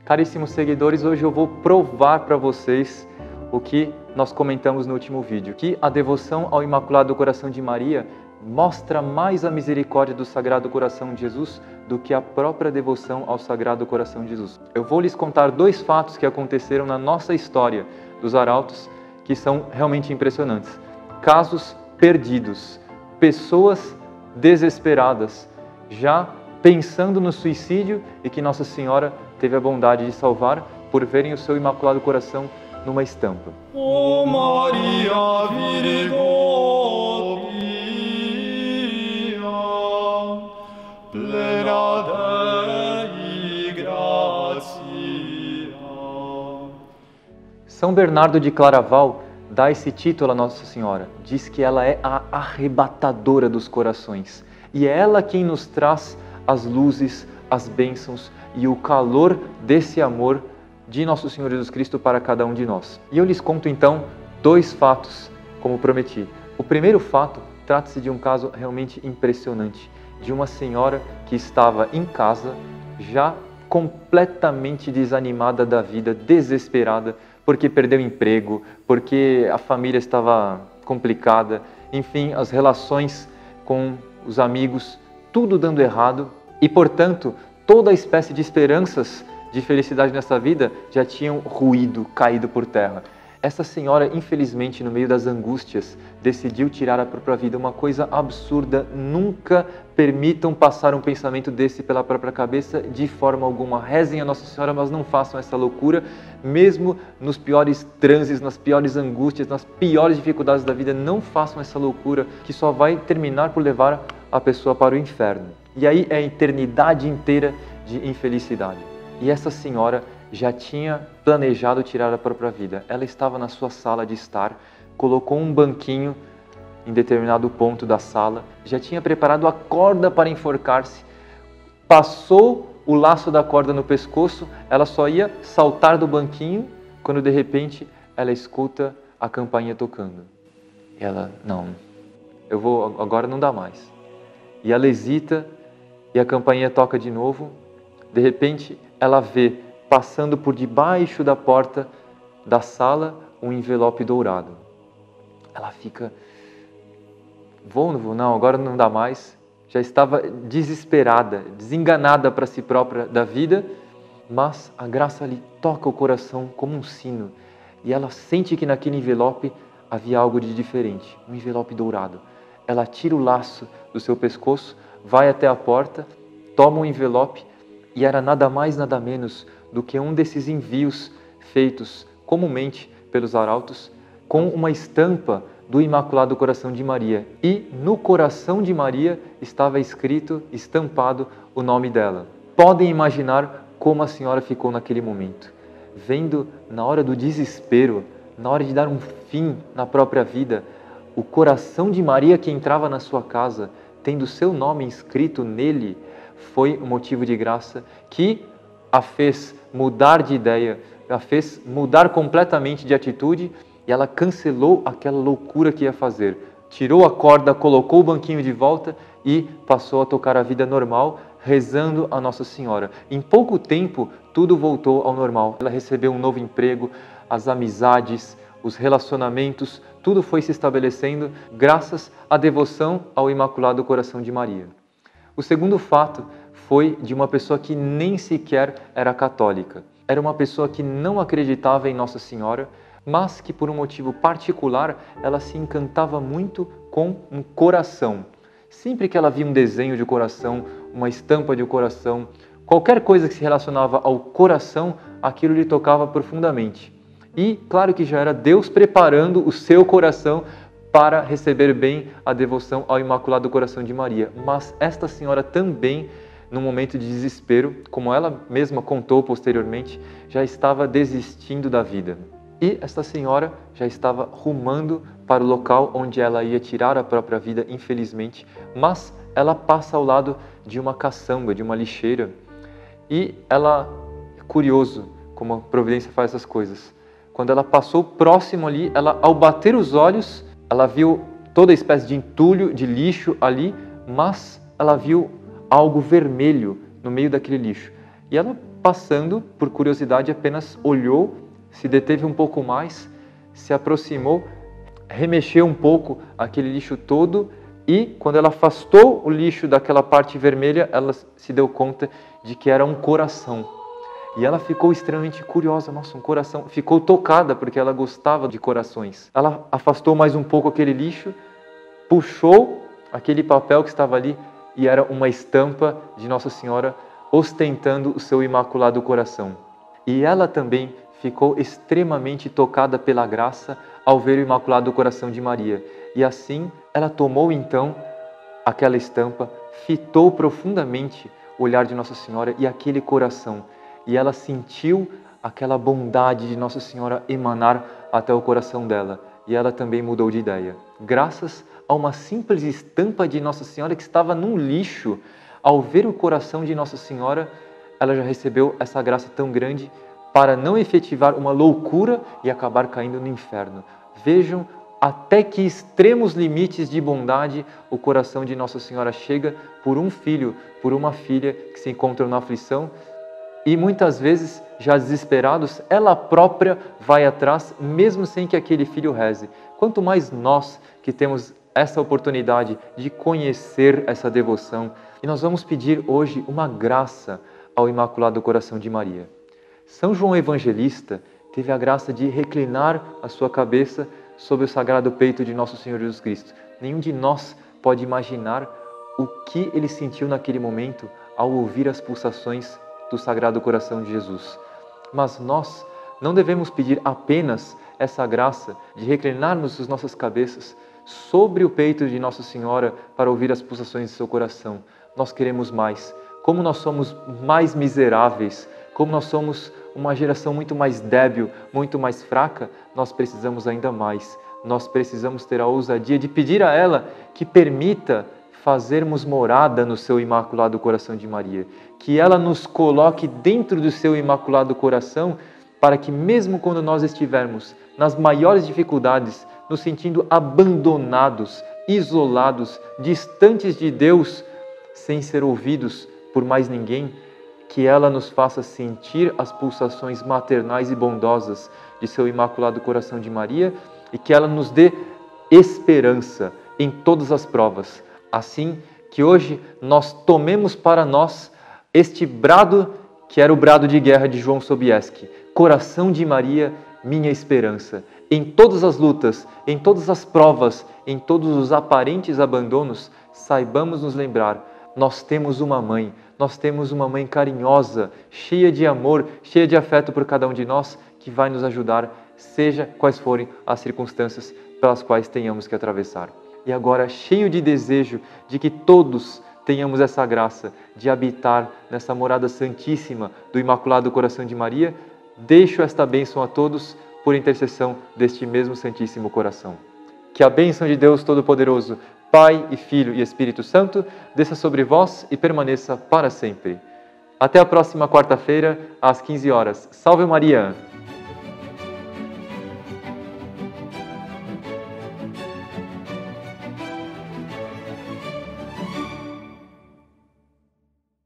Caríssimos seguidores, hoje eu vou provar para vocês o que nós comentamos no último vídeo, que a devoção ao Imaculado Coração de Maria mostra mais a misericórdia do Sagrado Coração de Jesus do que a própria devoção ao Sagrado Coração de Jesus. Eu vou lhes contar dois fatos que aconteceram na nossa história dos arautos que são realmente impressionantes. Casos perdidos, pessoas desesperadas, já pensando no suicídio e que Nossa Senhora teve a bondade de salvar por verem o seu Imaculado Coração numa estampa. O Maria Virgo pia, plena Dei gratia. São Bernardo de Claraval dá esse título a Nossa Senhora. Diz que ela é a arrebatadora dos corações. E é ela quem nos traz as luzes, as bênçãos e o calor desse amor de Nosso Senhor Jesus Cristo para cada um de nós. E eu lhes conto então dois fatos, como prometi. O primeiro fato trata-se de um caso realmente impressionante, de uma senhora que estava em casa, já completamente desanimada da vida, desesperada, porque perdeu emprego, porque a família estava complicada, enfim, as relações com os amigos, tudo dando errado e, portanto, toda a espécie de esperanças de felicidade nessa vida já tinham ruído, caído por terra. Essa senhora, infelizmente, no meio das angústias, decidiu tirar a própria vida. Uma coisa absurda, nunca permitam passar um pensamento desse pela própria cabeça de forma alguma. Rezem a Nossa Senhora, mas não façam essa loucura, mesmo nos piores transes, nas piores angústias, nas piores dificuldades da vida, não façam essa loucura que só vai terminar por levar a pessoa para o inferno. E aí é a eternidade inteira de infelicidade. E essa senhora já tinha planejado tirar a própria vida. Ela estava na sua sala de estar, colocou um banquinho em determinado ponto da sala, já tinha preparado a corda para enforcar-se, passou o laço da corda no pescoço, ela só ia saltar do banquinho, quando de repente ela escuta a campainha tocando. E ela, não, agora não dá mais. E ela hesita e a campainha toca de novo. De repente ela vê, passando por debaixo da porta da sala, um envelope dourado. Ela fica, vou, não vou, não, agora não dá mais. Já estava desesperada, desenganada para si própria da vida, mas a graça lhe toca o coração como um sino e ela sente que naquele envelope havia algo de diferente, um envelope dourado. Ela tira o laço do seu pescoço, vai até a porta, toma o envelope e era nada mais, nada menos do que um desses envios feitos comumente pelos arautos com uma estampa do Imaculado Coração de Maria. E no coração de Maria estava escrito, estampado, o nome dela. Podem imaginar como a senhora ficou naquele momento, vendo na hora do desespero, na hora de dar um fim na própria vida, o coração de Maria que entrava na sua casa, tendo seu nome inscrito nele, foi um motivo de graça que a fez mudar de ideia, a fez mudar completamente de atitude e ela cancelou aquela loucura que ia fazer. Tirou a corda, colocou o banquinho de volta e passou a tocar a vida normal, rezando a Nossa Senhora. Em pouco tempo, tudo voltou ao normal. Ela recebeu um novo emprego, as amizades, os relacionamentos, tudo foi se estabelecendo graças à devoção ao Imaculado Coração de Maria. O segundo fato foi de uma pessoa que nem sequer era católica. Era uma pessoa que não acreditava em Nossa Senhora, mas que por um motivo particular ela se encantava muito com um coração. Sempre que ela via um desenho de coração, uma estampa de coração, qualquer coisa que se relacionava ao coração, aquilo lhe tocava profundamente. E claro que já era Deus preparando o seu coração para receber bem a devoção ao Imaculado Coração de Maria. Mas esta senhora também, num momento de desespero, como ela mesma contou posteriormente, já estava desistindo da vida. E esta senhora já estava rumando para o local onde ela ia tirar a própria vida, infelizmente, mas ela passa ao lado de uma caçamba, de uma lixeira, e ela, curioso como a providência faz essas coisas, quando ela passou próximo ali, ela, ao bater os olhos, ela viu toda espécie de entulho, de lixo ali, mas ela viu algo vermelho no meio daquele lixo. E ela passando, por curiosidade, apenas olhou, se deteve um pouco mais, se aproximou, remexeu um pouco aquele lixo todo e, quando ela afastou o lixo daquela parte vermelha, ela se deu conta de que era um coração. E ela ficou extremamente curiosa, nossa, um coração. Ficou tocada, porque ela gostava de corações. Ela afastou mais um pouco aquele lixo, puxou aquele papel que estava ali e era uma estampa de Nossa Senhora ostentando o seu Imaculado Coração. E ela também ficou extremamente tocada pela graça ao ver o Imaculado Coração de Maria. E assim ela tomou então aquela estampa, fitou profundamente o olhar de Nossa Senhora e aquele coração. E ela sentiu aquela bondade de Nossa Senhora emanar até o coração dela. E ela também mudou de ideia. Graças a uma simples estampa de Nossa Senhora que estava num lixo, ao ver o coração de Nossa Senhora, ela já recebeu essa graça tão grande para não efetivar uma loucura e acabar caindo no inferno. Vejam até que extremos limites de bondade o coração de Nossa Senhora chega por um filho, por uma filha que se encontram na aflição. E muitas vezes, já desesperados, ela própria vai atrás, mesmo sem que aquele filho reze. Quanto mais nós que temos essa oportunidade de conhecer essa devoção. E nós vamos pedir hoje uma graça ao Imaculado Coração de Maria. São João Evangelista teve a graça de reclinar a sua cabeça sobre o sagrado peito de Nosso Senhor Jesus Cristo. Nenhum de nós pode imaginar o que ele sentiu naquele momento ao ouvir as pulsações do Sagrado Coração de Jesus. Mas nós não devemos pedir apenas essa graça de reclinarmos as nossas cabeças sobre o peito de Nossa Senhora para ouvir as pulsações de seu coração. Nós queremos mais. Como nós somos mais miseráveis, como nós somos uma geração muito mais débil, muito mais fraca, nós precisamos ainda mais. Nós precisamos ter a ousadia de pedir a ela que permita fazermos morada no seu Imaculado Coração de Maria. Que ela nos coloque dentro do seu Imaculado Coração para que mesmo quando nós estivermos nas maiores dificuldades, nos sentindo abandonados, isolados, distantes de Deus, sem ser ouvidos por mais ninguém, que ela nos faça sentir as pulsações maternais e bondosas de seu Imaculado Coração de Maria e que ela nos dê esperança em todas as provas. Assim que hoje nós tomemos para nós este brado que era o brado de guerra de João Sobieski. Coração de Maria, minha esperança. Em todas as lutas, em todas as provas, em todos os aparentes abandonos, saibamos nos lembrar, nós temos uma mãe carinhosa, cheia de amor, cheia de afeto por cada um de nós, que vai nos ajudar, seja quais forem as circunstâncias pelas quais tenhamos que atravessar. E agora, cheio de desejo de que todos tenhamos essa graça de habitar nessa morada santíssima do Imaculado Coração de Maria, deixo esta bênção a todos por intercessão deste mesmo Santíssimo Coração. Que a bênção de Deus Todo-Poderoso, Pai e Filho e Espírito Santo, desça sobre vós e permaneça para sempre. Até a próxima quarta-feira, às 15 horas. Salve Maria!